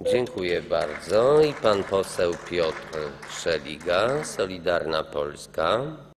Dziękuję bardzo. I pan poseł Piotr Szeliga, Solidarna Polska.